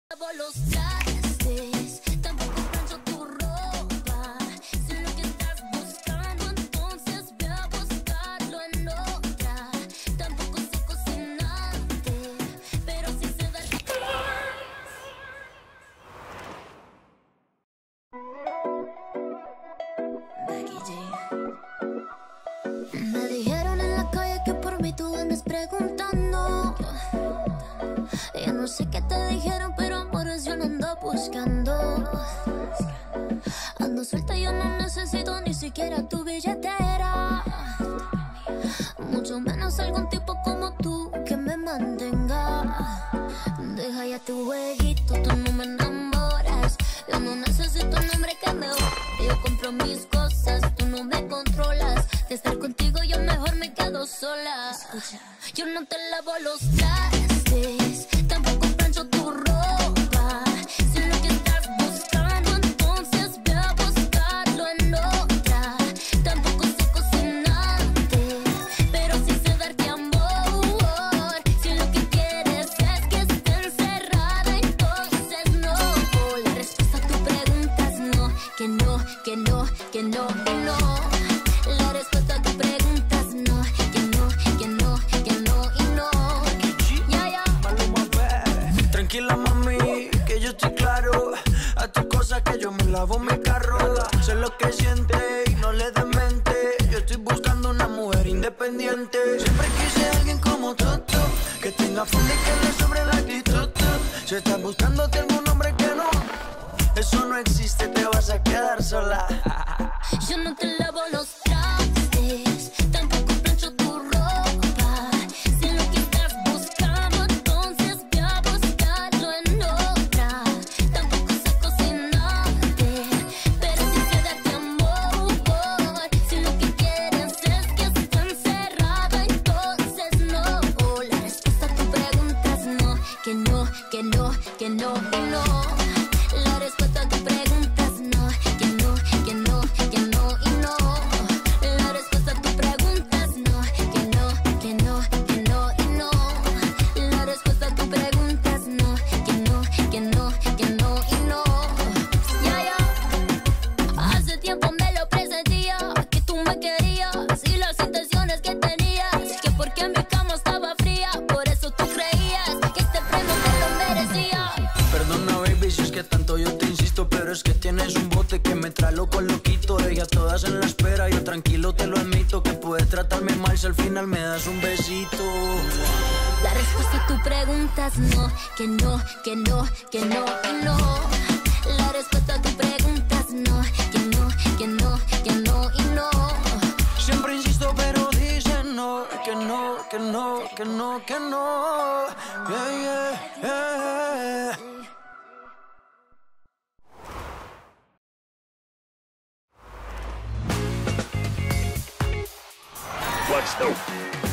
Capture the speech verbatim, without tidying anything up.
Lavo los trastes, tampoco plancho tu ropa. Sé lo que estás buscando, entonces ve a buscarlo en otra. Tampoco sé cocinarte, pero sí sé dar. Becky G. Me dijeron en la calle que por mí tú andas preguntando. Yo no sé qué te dijeron, pero amores yo no ando buscando. Ando suelta, yo no necesito ni siquiera tu billetera, mucho menos algún tipo como tú que me mantenga. Deja ya tu jueguito, tú no me enamoras. Yo no necesito un hombre que me odie. Yo compro mis cosas, tú no me controlas. De estar contigo yo mejor me quedo sola. Escucha. Yo no te lavo los trastes, tampoco plancho tu ropa. Sé lo que estás buscando, entonces ve a buscarlo en otra. Tampoco sé cocinarte, pero sí sé darte amor. Si lo que quieres es que esté encerrada, entonces no. La respuesta a tu pregunta es no, que no, que no, que no, que no. La respuesta a tu pregunta es no, que no, que no, que no y no. Ya, ya. Tranquila, mami, que yo estoy claro. A tus cosas que yo me lavo mi carro. Sé lo que siente y no le des mente. Yo estoy buscando una mujer independiente. Siempre quise a alguien como tú, tú, que tenga fondo y que le sobre la actitud. Si estás buscándote algún hombre que no, eso no existe, te vas a quedar sola. Yo no te lavo los trastes, tampoco plancho tu ropa. Sé lo que estás buscando, entonces ve a buscarlo en otra. Tampoco sé cocinarte, pero sí sé darte amor. Si lo que quieres es que esté encerrada, entonces no. La respuesta a tu pregunta es no, que no, que no, que no, que no. La respuesta a tu pregunta es no, que no, que no, que no y no. La respuesta a tu pregunta es no, que no, que no, que no y no. La respuesta a tu pregunta es no, que no, que no, que no y no. Ya, ya. Hace tiempo me lo presentía, que tú me querías y las intenciones que tenías, que porque mi cama estaba fría, por eso tú creías que este premio te lo merecía. Perdona, baby, si es que tanto yo te insisto, pero es que tienes un bote que me trae loco loquito. Ellas todas en la espera, yo tranquilo te lo admito, que puedes tratarme mal si al final me das un besito. La respuesta a tu pregunta es no, que no, que no, que no y no. La respuesta a tu pregunta es no, que no, que no, que no y no. Siempre insisto, pero dicen no, que no, que no, que no, que no. Yeah, yeah, yeah. Let's go.